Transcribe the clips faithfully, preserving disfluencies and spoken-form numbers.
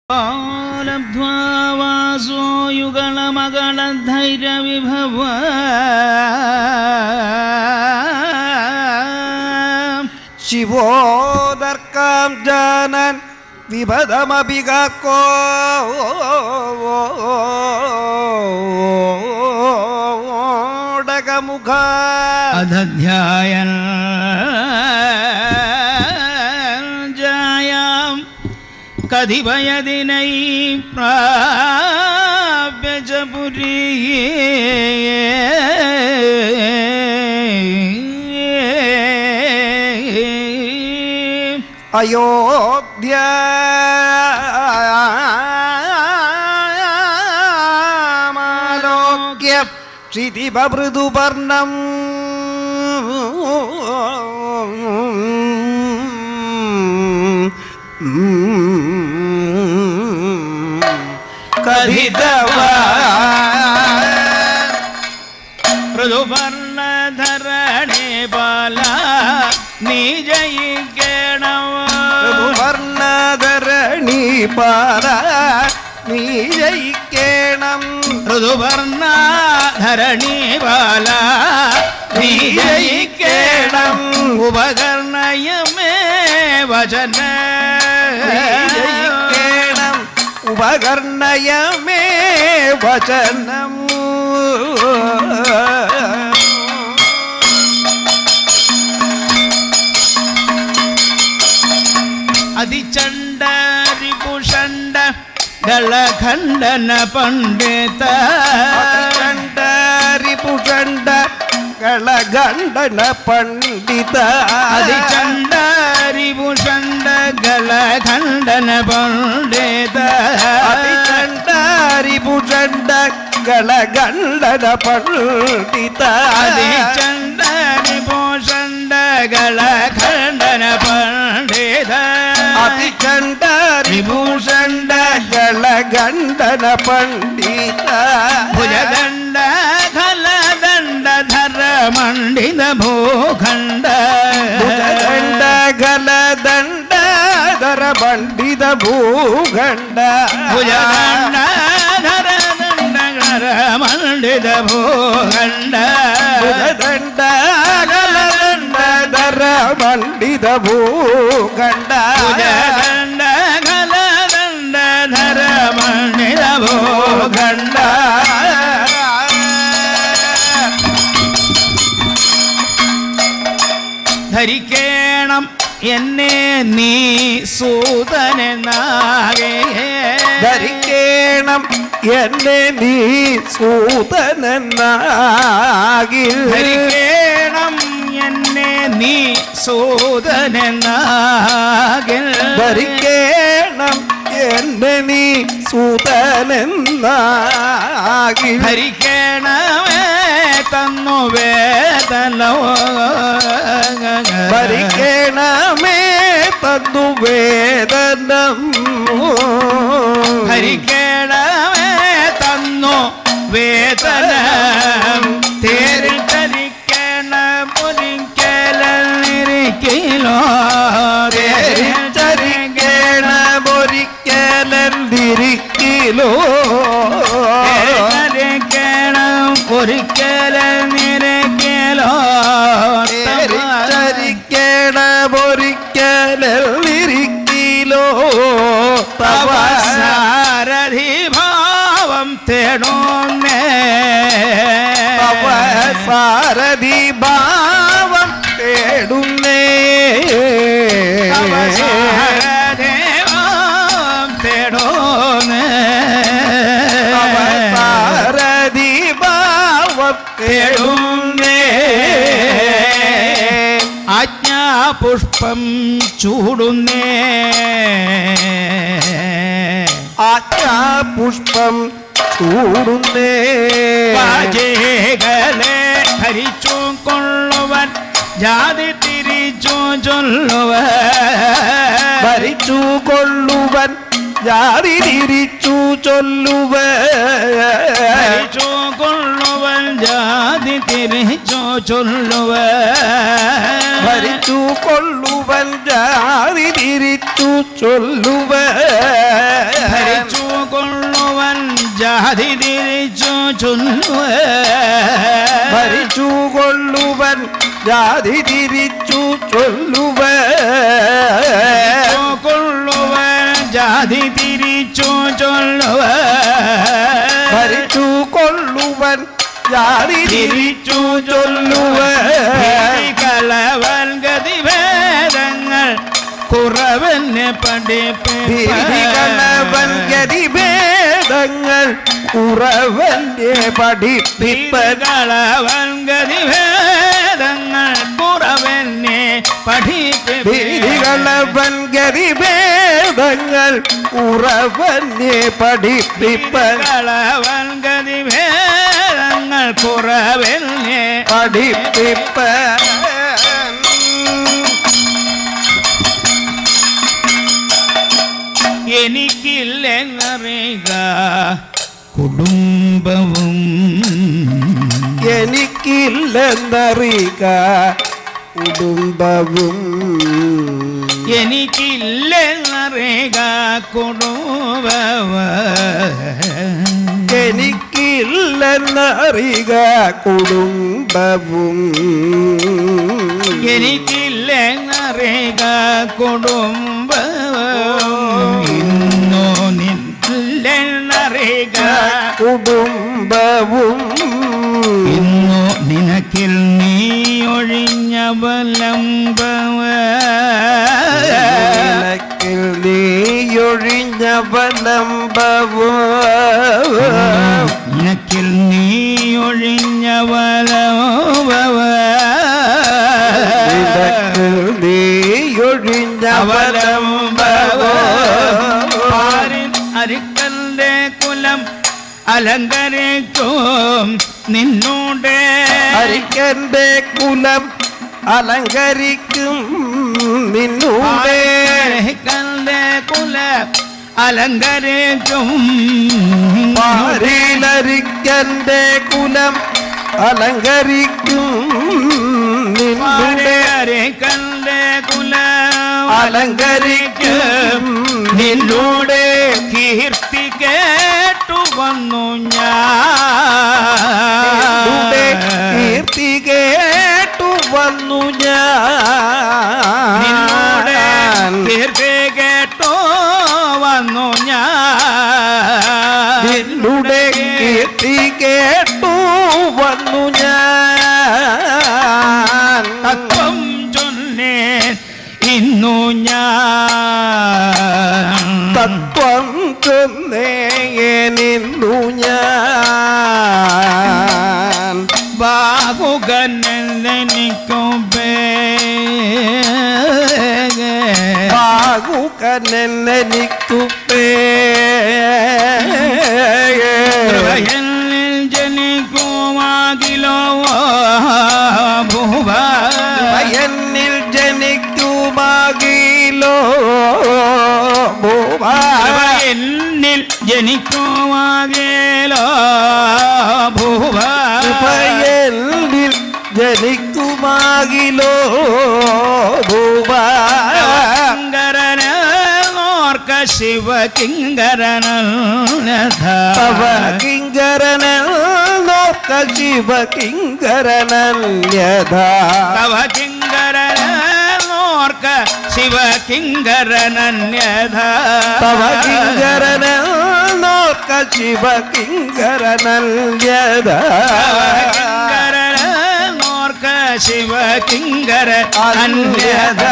लब्ध्वा वासो युगलमगलधैर्यविभव शिवोदर्कां जानन् विभदमपि गाको ओडकमुखा अधध्यायन् जायां कधिभयदिनै प्राप्य च पुरी अयोध्यामालोक्य क्षितिबभृदुपर्णं कथितवा मृदुपर्णधरणे बाला निजयिकेणव मृदुपर्णधरणी पारा निजयिकेणं मृदुपर्णधरणी बाला निजयिकेणम् उपकर्णय मे वचन निजयिकेणम् उपकर्णय मे वचनम् अधिचंड रिपुषंड गलखंडन पंडित अधिचंड रिपुषंड गलखंडन पंडित अधिचंड रिपुषंड गलखंडन पंडित अधिचंड रिपुषंड गलखंडन पंडित अधिचंड रिपुषंड गलखंडन पंडित अधिचंड रिपुषंड गलखंडन पंडित भुजदंड खलदंड धर मंडित भूखंड भुजदंड खलदंड धर मंडित भूखंड भुजदंड धर दंड धर मंडित भूखंड भुजदंड खलदंड धर मंडित भूखंड भुजदंड खलदंड धर मंडित भूखंड ധരിക്കേണം എന്നെ നീ സൂതനെന്നാകെ ധരിക്കേണം എന്നെ നീ സൂതനെന്നാകിൽ ധരിക്കേണം എന്നെ നീ സൂതനെന്നാകിൽ ധരിക്കേണം എന്നെ നീ സൂതനെന്നാകിൽ ധരിക്കണമേ തന്നു വേദനോ ധരിക്കണമേ തന്നു വേദനം ധരിക്കണമേ തന്നു വേദനം തേരിൽ ധരിക്കണം ഒരിക്കലിരിക്കലോ തേരിൽ ധരിക്കണം ഒരിക്കലിരിക്കലോ ധരിക്കണം ഒരിക്കലിരിക്കലോ ധരിക്കണം ഒരിക്കലിരിക്കലോ തവ സാരഥി ഭാവം തേടോന്നേ തവ സാരഥി ഭാവം തേടുന്നേ തവ സാരഥി ഭാവം തേടോന്നേ തവ സാരഥി ഭാവം തേടുന്നേ ആജ്ഞാപുഷ്പം ചൂടുന്നേ ആജ്ഞാപുഷ്പം ചൂടുന്നേ പാചകലെ ധരിച്ചു കൊള്ളുവൻ ജാതി തിരിച്ചു ചൊല്ലുവൻ ഭരിച്ചു കൊള്ളുവൻ ജാതി തിരിച്ചു ചൊല്ലുവൻ ധരിച്ചു കൊള്ളുവൻ ജാതി തിരിച്ചു ചൊല്ലുവൻ ഭരിച്ചു കൊള്ളുവൻ ജാതി തിരിച്ചു ചൊല്ലുവൻ ജാതി തിരിച്ചു ചൊല്ലുവൻ ഭരിച്ചു കൊള്ളുവൻ ജാതി തിരിച്ചു ചൊല്ലുവൻ കൊള്ളുവൻ ജാതി തിരിച്ചു ചൊല്ലുവൻ ഭരിച്ചു കൊള്ളുവൻ ജാതി തിരിച്ചു ചൊല്ലുവൻ കളവൻ ഗതിഭേദങ്ങൾ കുറവനെ പഠിപ്പികളവൻ ഗതിഭേദങ്ങൾ കുറവന്റെ പഠിപ്പിപ്പകളവൻ ഗതിഭേദങ്ങൾ കുറവനെ പഠിപ്പികളവൻ ഗതിഭേദങ്ങൾ കുറവനെ പഠിപ്പിപ്പകളവൻ ഗതിഭേദങ്ങൾ കുറവനെ പഠിപ്പിപ്പ എനിക്കില്ലെന്നറിയുക കുടുംബവും എനിക്കില്ലെന്നറിയുക കുടുംബവും എനിക്കില്ലെന്നറിയുക കുടുംബവും എനിക്കില്ലെന്നറിയുക കുടുംബവും എനിക്കില്ലെന്നറിയുക കുടുംബവും ഇന്നോ നിന്നില്ലെന്നറിയുക കുടുംബവും ഇന്നോ നിനക്കിൽ നീ ഒഴിഞ്ഞവലംബവ നിനക്കിൽ നീ ഒഴിഞ്ഞവലംബവും നിനക്കിൽ നീ ഒഴിഞ്ഞവലംബവ നിനക്കിൽ നീ ഒഴിഞ്ഞവലംബവും അരിക്കന്റെ കുലം അലങ്കരിക്കും നിന്നോടെ അരിക്കന്റെ കുലം അലങ്കരിക്കും നിന്നൂടെ അരിക്കന്റെ കുലം അലങ്കരിക്കും പാരിലരിക്കന്റെ കുലം അലങ്കരിക്കും നിന്നൂടെ അരിക്കന്റെ കുലം അലങ്കരിക്കും നിന്നോടെ കീർത്തി കേട്ടു വന്നു ഞാൻ കീർത്തി കേട്ടു വന്നു നിന്നോടെ ഞാൻ കീർത്തി കേട്ടോ വന്നു ഞാൻ നിന്നുടെ കീർത്തി കേട്ടു വന്നു ഞാൻ തത്വം ചൊല്ലേൻ ഇന്നു ഞാൻ തത്വം ചൊന്നേനിന്നു ഞാൻ ബാഹുകനെനിക്കും ബാഹുകനെനിക്കു പേയനിൽ ജനിക്കുമാകിലോ ഭൂവ എന്നിൽ ജനിക്കുമാകിലോ ഭൂവ എന്നിൽ ജനിക്കുമാകിലോ ഭൂവ എന്നിൽ ജനിക്കുമാകിലോ ഭൂവ കിങ്കരനോർക്ക ശിവ തവ കിങ്കരനോർക്ക ശിവ കിങ്കരനന്യഥാ തവ കിങ്കരനോർക്ക ശിവ കിങ്കരനന്യഥാ തവ കിങ്കരനോർക്ക ശിവ കിങ്കരനന്യഥാ കിങ്കരനോർക്ക ശിവ കിങ്കര അന്യഥാ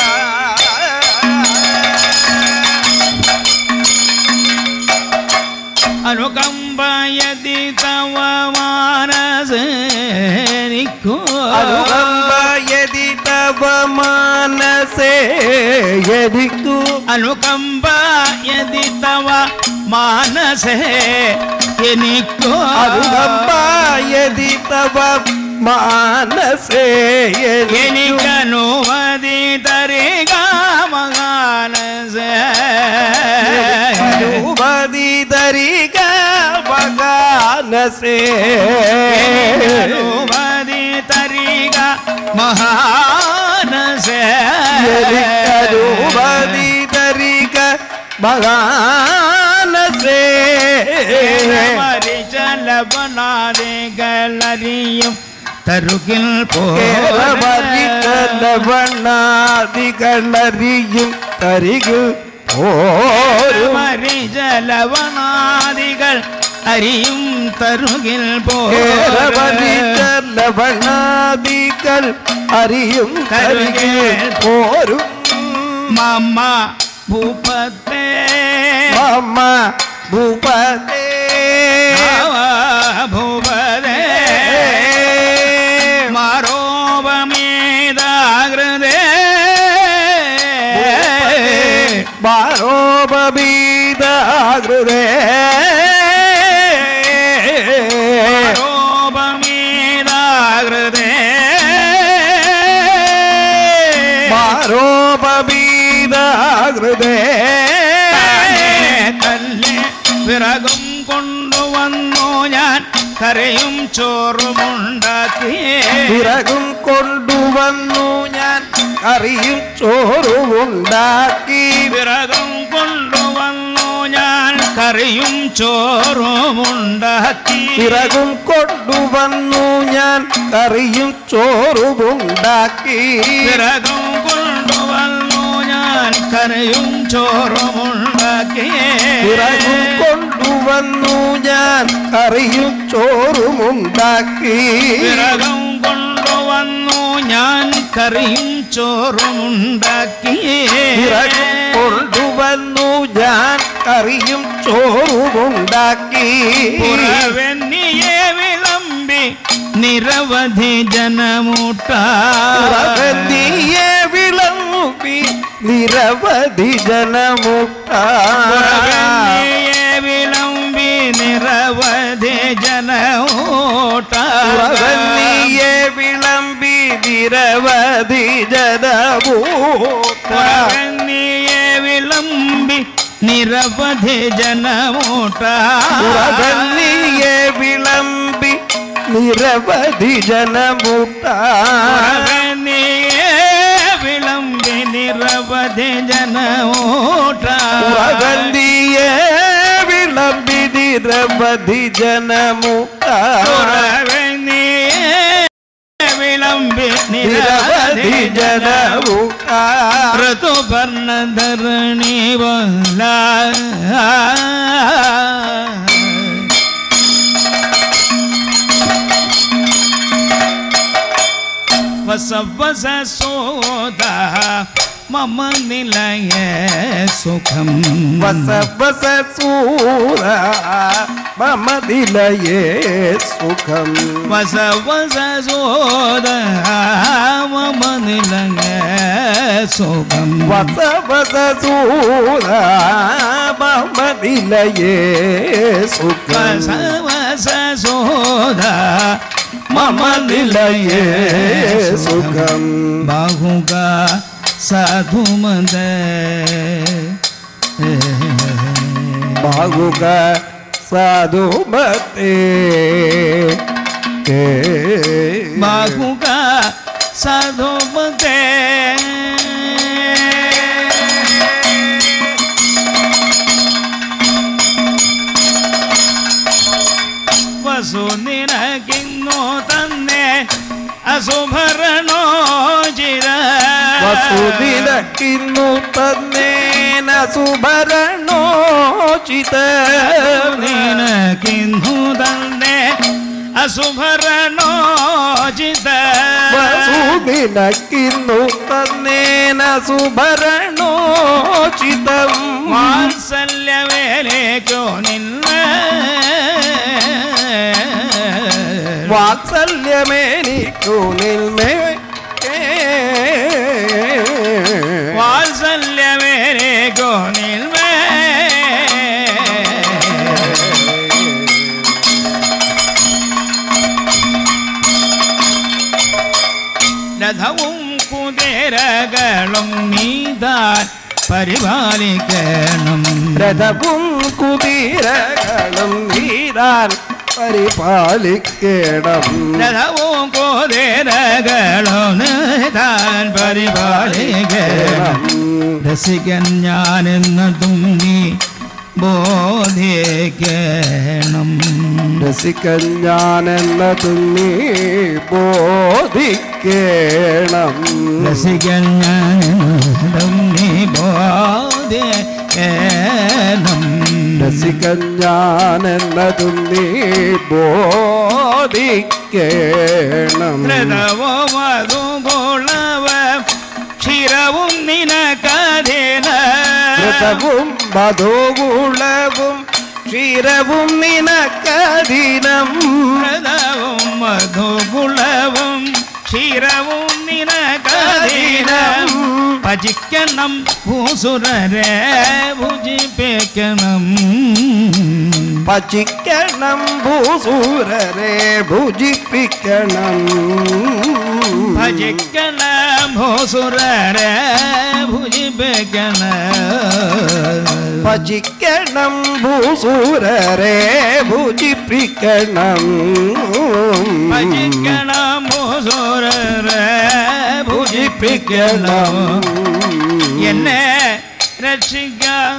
അനുകമ്പയതി തവ മാനസേനിക്കോ അനുകമ്പയതി തവ മാനസേ യദിക്കു അനുകമ്പയതി തവ മാനസേ എനിക്കോ അനുകമ്പയതി തവ മാനസേ എനിക്കനുമതി തരിക മഹാനസേ അനുമതി തരിക മഹാനസേ അനുമതി തരിക മഹാനസേ അനുമതി തരിക മഹാനസേ മരിച്ചലവണാദികളറിയും തരുകിൽ ലവണാദികളറിയും തരികിൽ മരിച്ചലവണാദികൾ അറിയും തരുകിൽ ലവണാദികൾ അറിയും തരുകിൽ പോരും മമ ഭൂപതേ മമ ഭൂപതേ ഭൂപതേ മാരോപമേതാകൃതേ മാരോപമേതാകൃതേ മാരോപമേതാകൃതേ മാരോപമേതാകൃതേ തല്ലേ വിറകും കൊണ്ടുവന്നു ഞാൻ കരയും ചോറുമുണ്ടാക്കി വിറകും കൊണ്ടുവന്നു ഞാൻ കറിയും ചോറുമുണ്ടാക്കി വിറകും കൊണ്ടുവന്നു ഞാൻ കറിയും ചോറുമുണ്ടാക്കി വിറകും കൊണ്ടുവന്നു ഞാൻ കറിയും ചോറുമുണ്ടാക്കി വിറകും കൊണ്ടുവന്നു ഞാൻ കരയും ചോറുമുണ്ടാക്കി വിറകും കൊണ്ടുവന്നു ഞാൻ കറിയും ചോറുമുണ്ടാക്കി വിറകും കൊണ്ടുവന്നു ഞാൻ കറിയും ചോറുമുണ്ടാക്കി വിറകും കൊണ്ടുവന്നു ഞാൻ കറിയും ചോറുമുണ്ടാക്കി പുറവെന്നിയെ വിളമ്പി നിരവധി ജനമൂട്ട പുറവെന്നിയെ വിളമ്പി നിരവധി ജനമൂട്ട പുറവെന്നിയെ വിളമ്പി നിരവധി ജനമൂട്ട പുറവെന്നിയെ വിളമ്പി നിരവധി ജനമൂട്ട പുറവെന്നിയെ വിളമ്പി നിരവധി ജനമൂട്ട പുറവെന്നിയെ വിളമ്പി നിരവധി ജനമൂട്ട പുറവെന്നിയെ വിളമ്പി നിരവധി ജനമൂട്ട പുറവെന്നിയെ വിളമ്പി നിരവധി ജനമൂട്ട പുറവെന്നിയെ വിളമ്പി നിരവധി ജനമൂട്ട ഋതുപർണധരണി വല വസ വസ സോദ മമ നിലയ സുഖം വസ വസ സൂര മമ നിലയേ സുഖം വസ വസ സോദ മമ നിലയ സുഖം വസ വസ സൂര മമ നിലയേ സുഖം വസ വസ സോദ മമ നിലയേ സുഖം ബാഹുക സാധുമദ ബാഹുക സാധുമതേ ബാഹുക സാധുമദേ വസു നിനകിന്നു തന്നെ അസുഭരണോചിര വസുദിനക്കിന്നു തന്നേന സുഭരണോചിത നിനകിന്നു തന്നെ അസുഭരണോചിത വസുദിനക്കിന്നു തന്നേന സുഭരണോചിതം വാത്സല്യവേലേക്കോ നിന്ന വാത്സല്യമേനിക്കു നിൽമേ വാത്സല്യവേലേക്കോ നിൽമ രഥവും കുതിരകളും നീതാൻ പരിപാലിക്കണം രഥവും കുതിരകളും നീതാൻ പരിപാലിക്കണം രഥവും കുതിരകളും നീതാൻ പരിപാലിക്കണം രസികൻ ഞാനെന്നതും നീ ബോധിക്കണം. രസിക്കൻ ഞാനെന്നതും നീ ബോധിക്കണം. രസിക്കൻ ഞാനെന്നതും നീ ബോധിക്കണം. രസിക്കൻ ഞാനെന്നതും നീ ബോധിക്കണം. ധൃതവും അതുകുളവും ക്ഷീരവും നിനക്കധീന. ധൃതവും മധുകുളവും ക്ഷീരവും നിനക്കധീനം. ധൃതവും മധുകുളവും ക്ഷീരവും നിനക്കധീനം. ഭജിക്കണം ഭൂസുരരെ ഭുജിപ്പിക്കണം. ഭജിക്കണം ഭൂസുരരെ ഭുജിപ്പിക്കണം. ഭജിക്കണം ഭൂസുരരെ ഭുജിപ്പിക്കണം. ഭജിക്കണം ഭൂസുരരെ ഭുജിപ്പിക്കണം. ഭജിക്കണം ഭൂസുരരെ ഭുജിപ്പിക്കണം. എന്നെ രക്ഷിക്കാൻ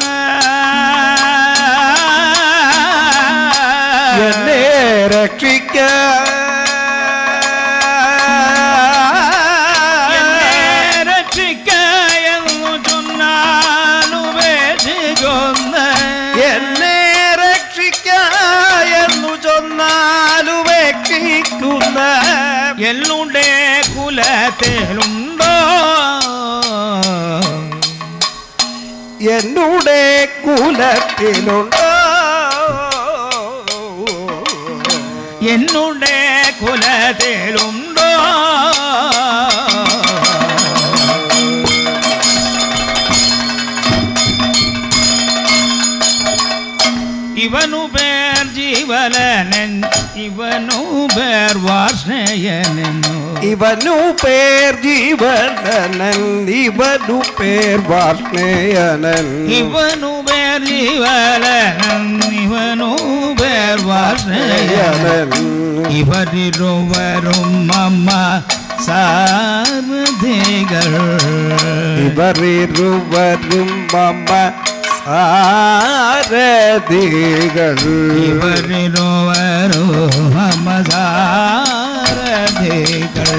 എന്നെ രക്ഷിക്കാൻ എന്നെ രക്ഷിക്കായെന്നു ചൊന്നാലുപേക്ഷിക്കുന്ന എന്നെ രക്ഷിക്കായെന്നു ചൊന്നാലുപേക്ഷിക്കുന്ന എന്നുടെ കുലത്തിലുണ്ടോ എന്നുടെ കുലത്തിലുണ്ടോ എന്നുടെ കുലത്തിലുണ്ടോ ഇവനു പേർ ജീവനൻ ഇവനു പേർ വാർഷ്ണയനെന്നു. ഇവനു പേർ ജീവനൻ ഇവനു പേർ വാർഷ്ണയനൻ. ഇവനു പേർ ജീവനൻ ഇവനു പേർ വാർഷ്ണയനൻ. ഇവരിരുവരും മമ സാരഥികൾ. ഇവരിരുവരും മമ സാരഥികൾ. ഇവരിരുവരും മമ സാരഥികൾ.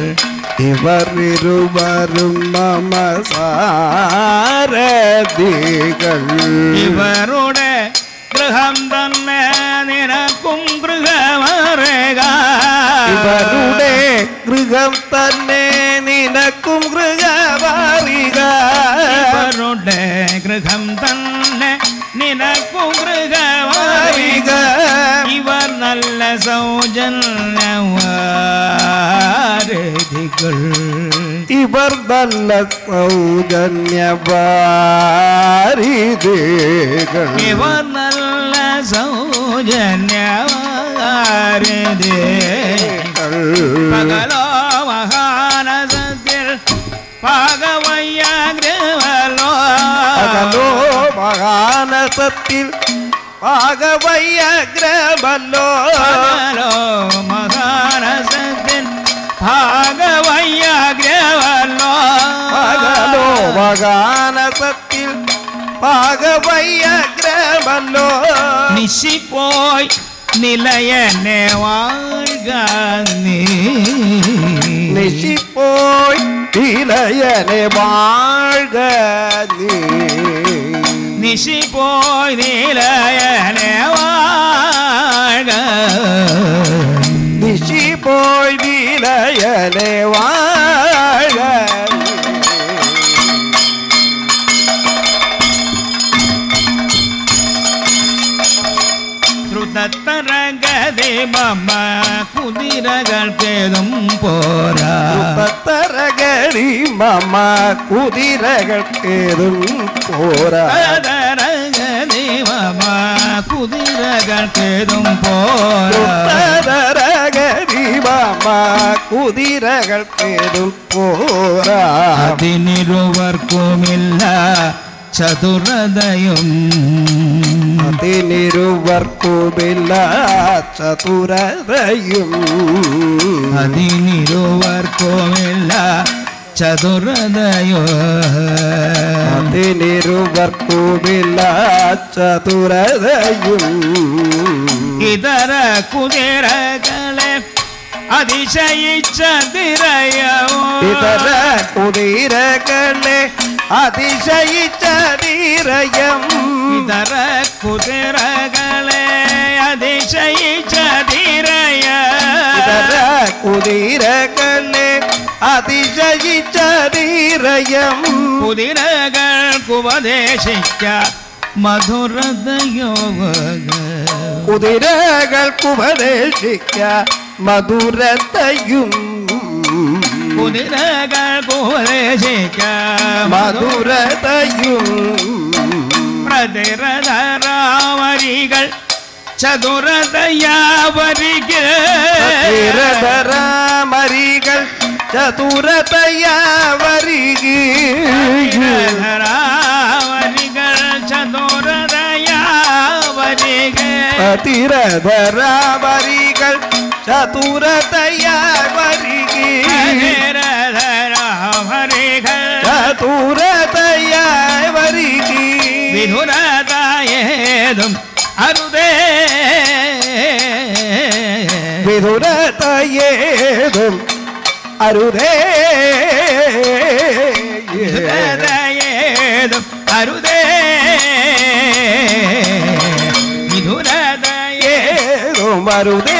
ഇവരിരുവരും മമ സാരഥികൾ. ഇവരുടെ ഗൃഹം തന്നെ നിനക്കും ഗൃഹമറിക. ഇവരുടെ ഗൃഹം തന്നെ നിനക്കും ഗൃഹമറിക. ഇവരുടെ ഗൃഹം തന്നെ നിനക്കും ഗൃഹമറിക. ഇവർ നല്ല സൗജന്യവാരധികൾ. ഇവർ നല്ല സൗജന്യവാരിധികൾ. ഇവർ നല്ല സൗജന്യവാരധികൾ. പകലോ മഹാനസത്തിൽ പാകവയ്യാഗ്രഹമല്ലോ. പകലോ മഹാനസത്തിൽ പാകവയ്യാഗ്രഹമല്ലോ. പകലോ മഹാനസത്തിൽ പാകവയ്യാഗ്രഹമല്ലോ. പകലോ മഹാനസത്തിൽ പാകവയ്യാഗ്രഹമല്ലോ. നിശിപ്പോയി നിലയനെ വാഴ്ക നീ. നിശിപ്പോയി നിലയനെ വാഴ്ക നീ. നിശിപ്പോയി നിലയനെ വാഴ്ക. നിശിപ്പോയി നിലയനെ വാഴ്ക. ദ്രുതത്തരഗതി മമ കുതിരകൾക്കേതും പോരാ. ദ്രുതത്തരഗതി മമ കുതിരകൾക്കേതും പോരാ. തരഗതി മമ കുതിരകൾക്കേതും പോരാ. ദ്രുതത്തരഗതി മമ കുതിരകൾക്കേതും പോരാ. അതിനിരുവർക്കുമില്ല ചതുരതയും. അതിനിരുവർക്കുമില്ല ചതുരതയും. അതിനിരുവർക്കുമില്ല ചതുരതയോ അതിനിരുവർക്കുമില്ല ചതുരതയും ഇതര കുതിരകളെ അതിശയിച്ചതിരയോ ഇതര കുതിരകളെ അതിശയിച്ചതിരയം ഇതര കുതിരകളെ അതിശയിച്ചതിരയ ഇതര കുതിരകളെ അതിശയിച്ചതിരയം കുതിരകൾക്കുപദേശിക്ക മധുരതയോ കുതിരകൾക്കുപദേശിക്ക മധുരതയും കുതിരകൾക്കുപദേശിക്ക മധുരതയും പ്രതിരതരാമരികൾ ചതുരതയാവരികൾ പ്രതിരതരാമരികൾ ചതുരതയാവരികൾ ചതുരതയാവരികൾ പ്രതിരതരാമരികൾ ചതുരതയാവരികൾ ചതുരതയാവരികൾ വിധുരതായേതും അരുതേ വിധുരതയേതും അരുതേ വിധുരതയേതും അരുതേ വിധുരതയേതും അരുതേ